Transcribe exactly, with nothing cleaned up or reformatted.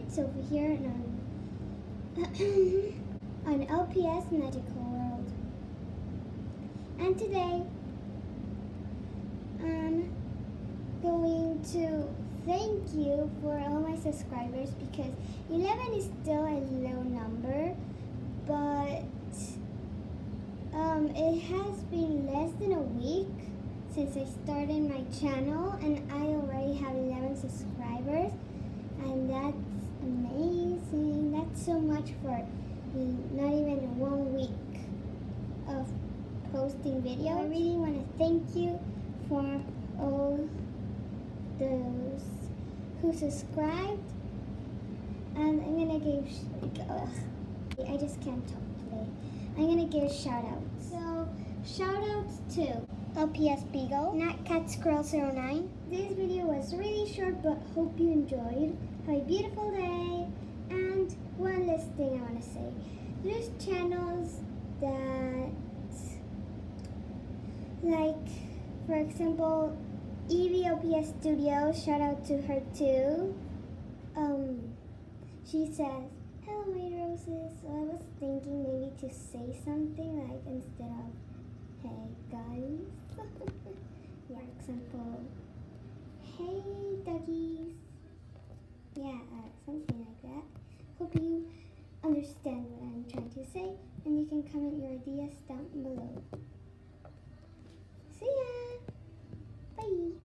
It's over here on, on L P S Magical World. And today, I'm going to thank you for all my subscribers because eleven is still a low number, but um, it has been less than a week since I started my channel and I already have eleven subscribers, and that's amazing. That's so much for not even one week of posting video. I really want to thank you for all those who subscribed, and I'm gonna give ugh, I just can't talk today. I'm gonna give shout outs. So shout outs to L P S Beagle, Natcat Squirrel zero nine. This video was really short, but hope you enjoyed. Have a beautiful day. And one last thing I want to say. There's channels that, like, for example, Evie L P S Studios, shout out to her too. Um, she says, hello my roses. So I was thinking maybe to say something like instead of, hey guys. Yeah, for example, hey doggies. Yeah, uh, something like that. Hope you understand what I'm trying to say, and you can comment your ideas down below. See ya! Bye!